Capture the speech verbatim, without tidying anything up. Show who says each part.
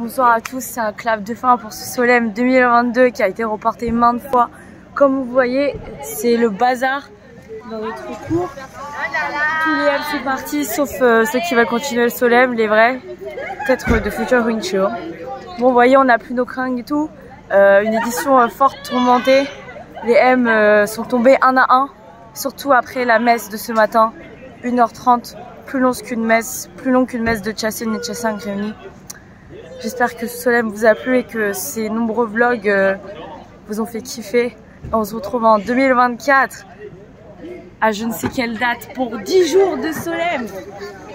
Speaker 1: Bonsoir à tous, c'est un clap de fin pour ce Solheim deux mille vingt-deux qui a été reporté maintes fois. Comme vous voyez, c'est le bazar dans notre cours. Tous les M sont partis sauf euh, ceux qui veulent continuer le Solheim, les vrais. Peut-être de Future Wing Show. Bon, vous voyez, on n'a plus nos cringues et tout. Euh, une édition euh, forte tourmentée. Les M euh, sont tombés un à un, surtout après la messe de ce matin. une heure trente, plus long qu'une messe, plus long qu'une messe de Chassin et Chassin réunis. J'espère que ce Solheim vous a plu et que ces nombreux vlogs euh, vous ont fait kiffer. On se retrouve en deux mille vingt-quatre à je ne sais quelle date pour dix jours de Solheim.